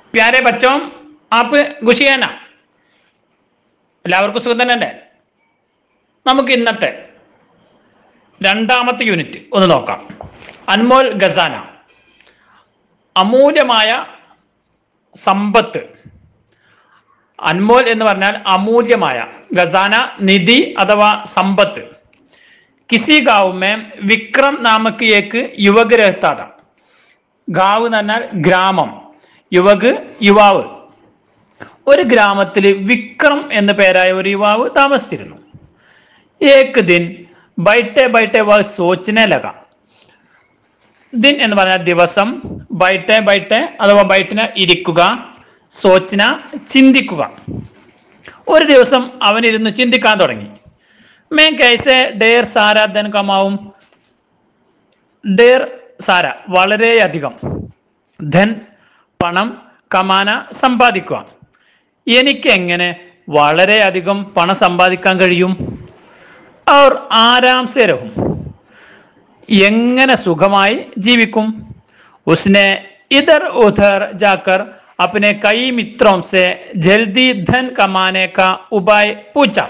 प्यारे बच्चों, आप खुशी है ना? എല്ലാവർക്കും സുഖം തന്നെ അല്ലേ? നമുക്ക് ഇന്നത്തെ രണ്ടാമത്തെ യൂണിറ്റ് ഒന്ന് നോക്കാം. അൻമോൽ ഖസാന, അമൂല്യമായ സമ്പത്ത്. അൻമോൽ എന്ന് പറഞ്ഞാൽ അമൂല്യമായ, ഖസാന നിധി അഥവാ സമ്പത്ത്. കിസി ഗാവ് മേ വിക്രം നാമക്ക് ഏക്ക് യുവക് രഹത്താ താ. ഗാവ് എന്ന് പറഞ്ഞാൽ ഗ്രാമം, യുവക് യുവാവ്. ഒരു ഗ്രാമത്തിൽ വിക്രം എന്ന പേരായ ഒരു യുവാവ് താമസിച്ചിരുന്നു. ഏക് ദിൻ ബൈട്ടെ ബൈട്ടെ വ സോച്ചനെ ലഗ. ദിൻ എന്ന് പറഞ്ഞാൽ ദിവസം, ബൈട്ടെ ബൈട്ടെ അഥവാ ബൈട്ടിനെ ഇരിക്കുക, സോച്ചന ചിന്തിക്കുക. ഒരു ദിവസം അവനിരുന്ന് ചിന്തിക്കാൻ തുടങ്ങി. മേ കൈസെ ഡേർ സാര ധൻ കമാവും. ഡേർ സാര വളരെയധികം, ധൻ പണം, കമാന സമ്പാദിക്കുക. എനിക്ക് എങ്ങനെ വളരെയധികം പണം സമ്പാദിക്കാൻ കഴിയും? അവർ ആരാം സെ രഹും, എങ്ങനെ സുഖമായി ജീവിക്കും? ഉസ്നെ ഇധർ ഉധർ ജാക്കർ अपने कई मित्रों से जल्दी धन कमाने का उपाय पूछा.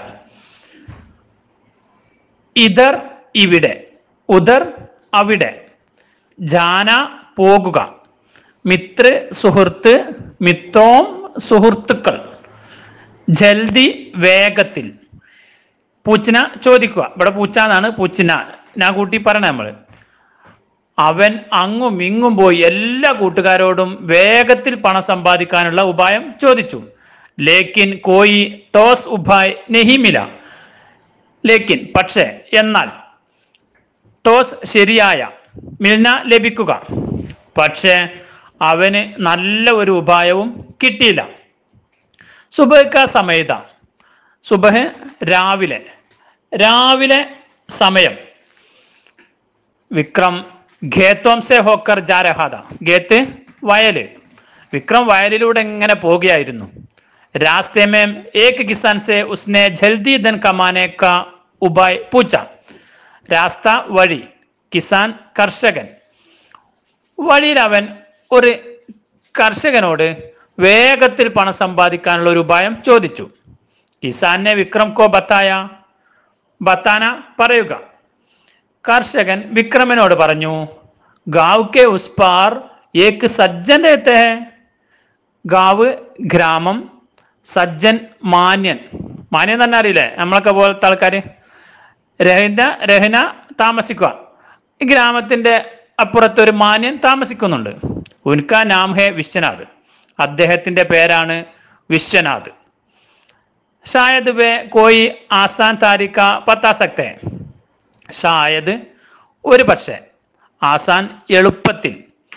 इधर ഇവിടെ, ഉദർ അവിടെ, ജാന പോകുക, മിത്ര സുഹൃത്ത്, മിത്രോം സുഹൃത്തുക്കൾ, ജൽദി വേഗത്തിൽ, പൂച്ചന ചോദിക്കുക. ഇവിടെ പൂച്ച എന്നാണ്, പൂച്ചിന ഞാൻ കൂട്ടി പറഞ്ഞ നമ്മൾ. അവൻ അങ്ങും ഇങ്ങും പോയി എല്ലാ കൂട്ടുകാരോടും വേഗത്തിൽ പണം സമ്പാദിക്കാനുള്ള ഉപായം ചോദിച്ചു. ലേക്കിൻ കോയി ടോസ് ഉപായ് നഹി മില. ലേക്കിൻ പക്ഷേ, എന്നാൽ, ടോസ് ശരിയായ, മിൽന ലഭിക്കുക, പക്ഷേ അവന് നല്ല ഒരു ഉപായവും കിട്ടിയില്ല. സുബഹ് കാ സമയത. സുബഹ് രാവിലെ, രാവിലെ സമയം. വിക്രം ഖേത്തോം സെ ഹോക്കർ ജാ രഹാ താ. ഖേത്ത് വയല്. വിക്രം വയലിലൂടെ ഇങ്ങനെ പോവുകയായിരുന്നു. രാസ്തേ മേ ഏക് കിസാൻ സെ ഉസ്നെ ജൽദി ധൻ കമാനെ കാ ഉപായ് പൂച്ച. രാസ്ത വഴി, കിസാൻ കർഷകൻ. വഴിയിൽ അവൻ ഒരു കർഷകനോട് വേഗത്തിൽ പണം സമ്പാദിക്കാനുള്ള ഒരു ഉപായം ചോദിച്ചു. കിസാനെ വിക്രം കോ ബത്തായ. ബത്താന പറയുക. കർഷകൻ വിക്രമനോട് പറഞ്ഞു, ഗാവ് കെ ഉസ് പാർ ഏക് സജ്ജൻ രഹത്തെ ഹൈ. ഗാവ് ഗ്രാമം, സജ്ജൻ മാന്യൻ. മാന്യൻ തന്നെ അറിയില്ലേ, നമ്മളൊക്കെ പോലത്തെ ആൾക്കാര്. രഹന രഹന താമസിക്കുക. ഈ ഗ്രാമത്തിന്റെ അപ്പുറത്തൊരു മാന്യൻ താമസിക്കുന്നുണ്ട്. ഉൻകാ നാം ഹെ വിശ്വനാഥ്. അദ്ദേഹത്തിന്റെ പേരാണ് വിശ്വനാഥ്. ഷായദ് വേ കോയി ആസാൻ താരിഖ പത്താ സക്തേ. ഷായദ് ഒരു പക്ഷേ, ആസാൻ എളുപ്പത്തിൽ,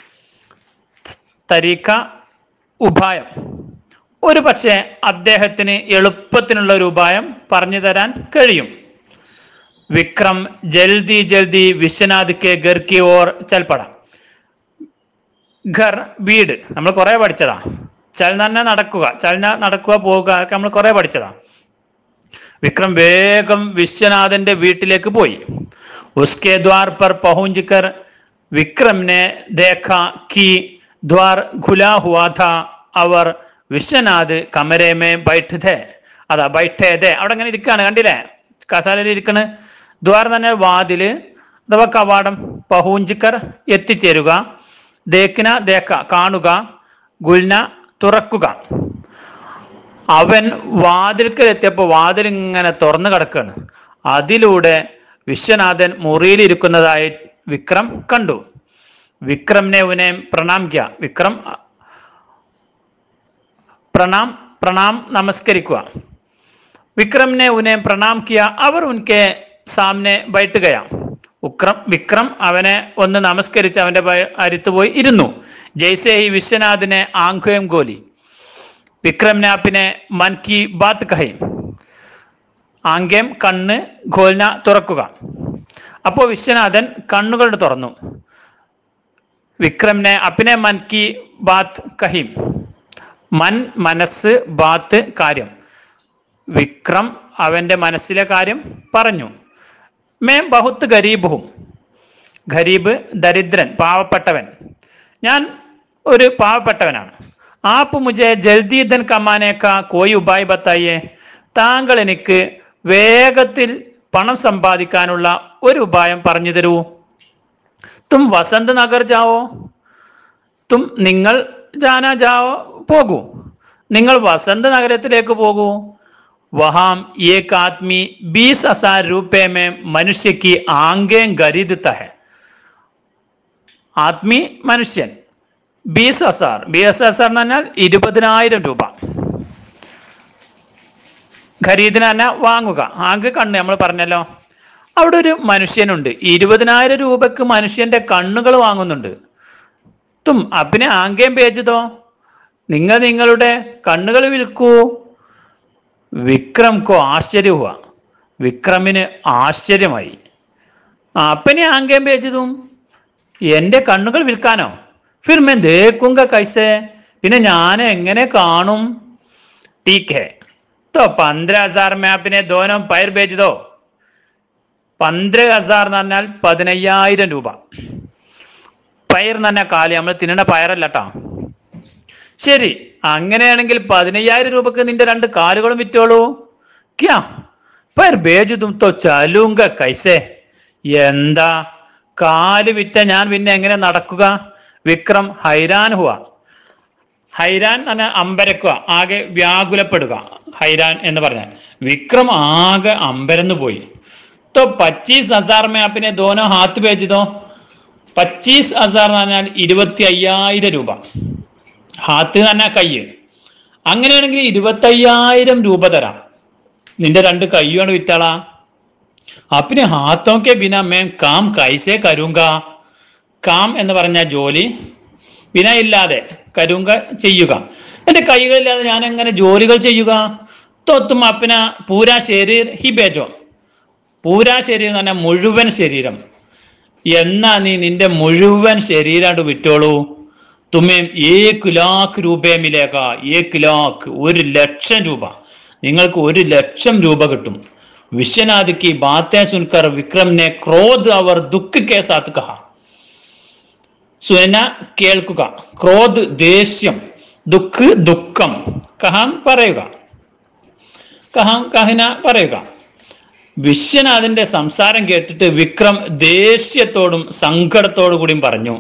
തരീഖ ഉപായം, ഒരു പക്ഷേ അദ്ദേഹത്തിന് എളുപ്പത്തിനുള്ള ഒരു ഉപായം പറഞ്ഞു തരാൻ കഴിയും. വിക്രം ജൽദി ജൽദി വിശ്വനാഥ് കെ ഘർ കി ഓർ ചൽപട. ഘർ വീട്, നമ്മൾ കുറെ പഠിച്ചതാ. ചലന നടക്കുക, ചലന നടക്കുക, പോവുക ഒക്കെ നമ്മൾ കുറെ പഠിച്ചതാ. വിക്രം വേഗം വിശ്വനാഥന്റെ വീട്ടിലേക്ക് പോയി. ഉസ്കെ ദ്വാർ പർ പഹുഞ്ച് കർ വിക്രം നെ ദേഖാ കി ദ്വാർ ഖുലാ ഹുവാ ഥാ. അവർ വിശ്വനാഥ് കമരേ മേ ബൈഠ് ഥേ. അതാ ബൈഠേ ഥേ, അവിടെ ഇങ്ങനെ ഇരിക്കാണ്, കണ്ടില്ലേ, കസാലയിൽ ഇരിക്കണ്. ദ്വാർ തന്നെ വാതില് അഥവാ കവാടം. പഹൂഞ്ച് കർ എത്തിച്ചേരുക, ദേഖ്ന ദേഖ കാണുക, ഗുൽന തുറക്കുക. അവൻ വാതിൽക്കൽ എത്തിയപ്പോൾ വാതിൽ ഇങ്ങനെ തുറന്നു കിടക്കുകയാണ്. അതിലൂടെ വിശ്വനാഥൻ മുറിയിലിരിക്കുന്നതായി വിക്രം കണ്ടു. വിക്രമിനെ ഉനെ പ്രണാം കിയ. വിക്രം പ്രണാം നമസ്കരിക്കുക. വിക്രമിനെ ഉനെ പ്രണാം കിയ. അവർ ഉൻകെ സാമനെ ബൈഠുകയാ. വിക്രം അവനെ ഒന്ന് നമസ്കരിച്ച് അവന്റെ അരിത്ത് പോയി ഇരുന്നു. ജയ്സെ ഹി വിശ്വനാഥിനെ ആംഖേം ഗോലി. വിക്രം ने अपने मन की बात कही. ആംഗ്യം കണ്ണ്, ഖോൽന തുറക്കുക. അപ്പോൾ വിശ്വനാഥൻ കണ്ണുകൾ തുറന്നു. വിക്രമിനെ അപ്പിനെ മൻ കി ബാത്ത് കഹീം. മൻ മനസ്സ്, ബാത്ത് കാര്യം. വിക്രം അവന്റെ മനസ്സിലെ കാര്യം പറഞ്ഞു. മേ ബഹുത്ത് ഗരീബ് ഹും. ഗരീബ് ദരിദ്രൻ, പാവപ്പെട്ടവൻ. ഞാൻ ഒരു പാവപ്പെട്ടവനാണ്. आप मुझे जल्दी धन कमाने का कोई उपाय बताइए. താങ്കൾ എനിക്ക് വേഗത്തിൽ പണം സമ്പാദിക്കാനുള്ള ഒരു ഉപായം പറഞ്ഞു തരൂ. തും വസന്ത് നഗർ ജാവോ. നിങ്ങൾ ജാനാ ജാവോ, പോകൂ. നിങ്ങൾ വസന്ത് നഗരത്തിലേക്ക് പോകൂ. വഹാം ഏക് ആദ്മി 20,000 रुपए में मनुष्य की आंखें खरीदता है. ആദ്മി മനുഷ്യൻ 20,000 എന്ന് പറഞ്ഞാൽ 20,000 രൂപ. ഖരീദിന പറഞ്ഞാൽ വാങ്ങുക, ആങ്ക് കണ്ണ് നമ്മൾ പറഞ്ഞല്ലോ. അവിടെ ഒരു മനുഷ്യനുണ്ട്, 20,000 രൂപക്ക് മനുഷ്യന്റെ കണ്ണുകൾ വാങ്ങുന്നുണ്ട്. തും അപ്പിനെ ആങ്കേം പേജതോ, നിങ്ങൾ നിങ്ങളുടെ കണ്ണുകൾ വിൽക്കൂ. വിക്രം കോ ആശ്ചര്യ ഹുവ. വിക്രമിന് ആശ്ചര്യമായി. അപ്പനെ ആങ്കേം പേജതും, എൻ്റെ കണ്ണുകൾ വിൽക്കാനോ? ഫിർ मैं देखूंगा कैसे, പിന്നെ ഞാൻ എങ്ങനെ കാണും? ठीक है तो 15,000 में आपने दोनों पैर भेज दो. 15,000 എന്ന് പറഞ്ഞാൽ 15,000 രൂപ. പയർ എന്ന് പറഞ്ഞാൽ കാലി, നമ്മൾ തിന്നണ പയറല്ല കേട്ടോ. ശരി, അങ്ങനെയാണെങ്കിൽ 15,000 രൂപക്ക് നിന്റെ 2 കാലുകളും വിറ്റോളൂ. ക്യാ പയർ ഭേജ് തും തോ ചലൂങ്ക കൈസേ. എന്താ, കാല് വിറ്റ ഞാൻ പിന്നെ എങ്ങനെ നടക്കുക? വിക്രം ഹൈരാൻ ഹുവ. ഹൈരാൻ എന്ന് പറഞ്ഞാൽ അമ്പരക്കുക, ആകെ വ്യാകുലപ്പെടുക. ഹൈരാൻ എന്ന് പറഞ്ഞാൽ വിക്രം ആകെ അമ്പരന്ന് പോയി. तो 25,000 में आपने दोनों हाथ भेज दो. 25,000 എന്ന് പറഞ്ഞാൽ 25,000 രൂപ. ഹാത്ത് എന്ന് പറഞ്ഞാൽ കയ്യ്. അങ്ങനെയാണെങ്കിൽ 25,000 രൂപ തരാം, നിന്റെ 2 കയ്യാണ് വിറ്റാളാ. അപ്പിനെ ഹാത്തോ കെ ബിന മേം കാം കൈസേ കരൂങ്ക. കാം എന്ന് പറഞ്ഞാൽ ജോലി, ബിന ഇല്ലാതെ, കരൂങ്ക ചെയ്യുക. എൻ്റെ കൈകളില്ലാതെ ഞാൻ എങ്ങനെ ജോലികൾ ചെയ്യുക? തൊത്തും അപ്പിന പൂരാ ശരീർ ഹി ബേജോ. പൂരാ ശരീരം എന്ന് പറഞ്ഞാൽ മുഴുവൻ ശരീരം. എന്നാ നീ നിന്റെ മുഴുവൻ ശരീരമായിട്ട് വിറ്റോളൂ. തുമ്മേം 1 लाख രൂപയെ മിലേക. 1 लाख, 1,00,000 രൂപ. നിങ്ങൾക്ക് 1,00,000 രൂപ കിട്ടും. വിശ്വനാഥ് की बातें सुनकर विक्रम ने क्रोध और दुख के साथ कहा. സുന കേൾക്കുക, ക്രോധ് ദേഷ്യം, ദുഃഖ് ദുഃഖം, കഹാം പറയുക, കഹന പറയുക. വിശ്വനാഥന്റെ സംസാരം കേട്ടിട്ട് വിക്രം ദേഷ്യത്തോടും സങ്കടത്തോടു കൂടിയും പറഞ്ഞു,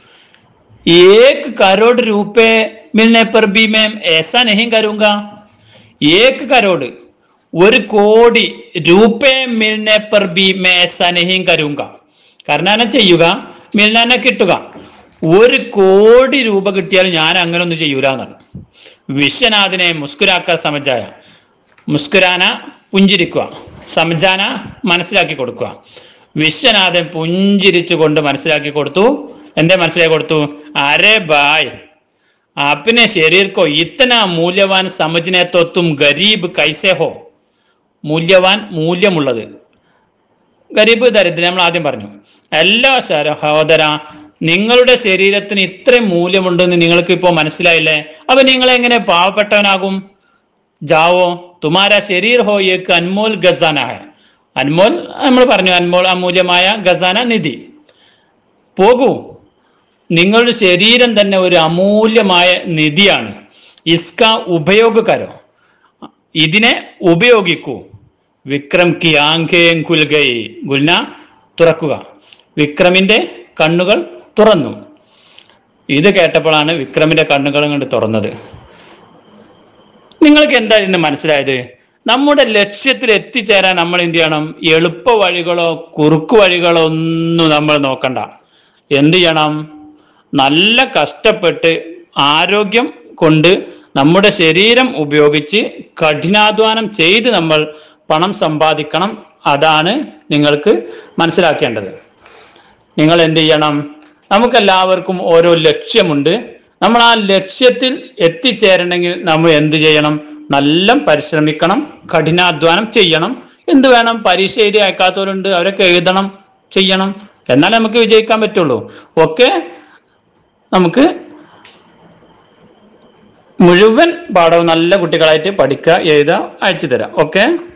1 करोड़ रुपए मिलने पर भी मैं ऐसा नहीं करूंगा. 1 करोड़, 1 കോടി രൂപേ മിൽനെ പർ ബി മേ ऐसा नहीं करूंगा. കാരണം ചെയ്യുക, മിൽനെ കിട്ടുക. 1 കോടി രൂപ കിട്ടിയാൽ ഞാൻ അങ്ങനെ ഒന്നും ചെയ്യൂല എന്നാണ്. വിശ്വനാഥിനെ മുസ്കുരാക്ക സമജായ. മുസ്കുരാന പുഞ്ചിരിക്കുക, സമജാന മനസ്സിലാക്കി കൊടുക്കുക. വിശ്വനാഥൻ പുഞ്ചിരിച്ചു കൊണ്ട് മനസ്സിലാക്കി കൊടുത്തു. എന്തേ മനസ്സിലാക്കി കൊടുത്തു? അരെ ബായ്, आपने शरीर को इतना मूल्यवान समझने तो तुम गरीब कैसे हो. മൂല്യവാൻ, മൂല്യമുള്ളത്. ഗരീബ് ദരിദ്രൻ നമ്മൾ ആദ്യം പറഞ്ഞു. എല്ലാ സഹോദര, നിങ്ങളുടെ ശരീരത്തിന് ഇത്രയും മൂല്യമുണ്ടെന്ന് നിങ്ങൾക്ക് ഇപ്പോൾ മനസ്സിലായില്ലേ? അപ്പൊ നിങ്ങൾ എങ്ങനെ പാവപ്പെട്ടവനാകും? ജാവോ തുമാരാ ശരീർ ഹോ ഏക് അൻമോൽ ഖസാന ഹൈ. അൻമോൽ നമ്മൾ പറഞ്ഞു, അൻമോൾ അമൂല്യമായ, ഖസാന നിധി. പോകൂ, നിങ്ങളുടെ ശരീരം തന്നെ ഒരു അമൂല്യമായ നിധിയാണ്. ഇസ്ക ഉപയോഗകരോ, ഇതിനെ ഉപയോഗിക്കൂ. വിക്രം കി ആംഖേൻ ഖുൽ ഗയി. ഗുൽന തുറക്കുക. വിക്രമിന്റെ കണ്ണുകൾ തുറന്നു. ഇത് കേട്ടപ്പോഴാണ് വിക്രമിന്റെ കണ്ണുകൾ കണ്ട് തുറന്നത്. നിങ്ങൾക്ക് എന്താ ഇന്ന് മനസ്സിലായത്? നമ്മുടെ ലക്ഷ്യത്തിൽ എത്തിച്ചേരാൻ നമ്മൾ എന്ത് ചെയ്യണം? എളുപ്പ വഴികളോ കുറുക്കു വഴികളോ ഒന്നും നമ്മൾ നോക്കണ്ട. എന്ത് ചെയ്യണം? നല്ല കഷ്ടപ്പെട്ട് ആരോഗ്യം കൊണ്ട് നമ്മുടെ ശരീരം ഉപയോഗിച്ച് കഠിനാധ്വാനം ചെയ്ത് നമ്മൾ പണം സമ്പാദിക്കണം. അതാണ് നിങ്ങൾക്ക് മനസ്സിലാക്കേണ്ടത്. നിങ്ങൾ എന്ത് ചെയ്യണം? നമുക്കെല്ലാവർക്കും ഓരോ ലക്ഷ്യമുണ്ട്. നമ്മൾ ആ ലക്ഷ്യത്തിൽ എത്തിച്ചേരണമെങ്കിൽ നമ്മൾ എന്ത് ചെയ്യണം? നല്ല പരിശ്രമിക്കണം, കഠിനാധ്വാനം ചെയ്യണം. എന്ത് വേണം? പരീക്ഷ എഴുതി അയക്കാത്തവരുണ്ട്, അവരൊക്കെ എഴുതണം, ചെയ്യണം. എന്നാലേ നമുക്ക് വിജയിക്കാൻ പറ്റുള്ളൂ. ഒക്കെ നമുക്ക് മുഴുവൻ പാഠവും നല്ല കുട്ടികളായിട്ട് പഠിക്കുക, എഴുതുക, അയച്ചു തരാം. ഓക്കെ.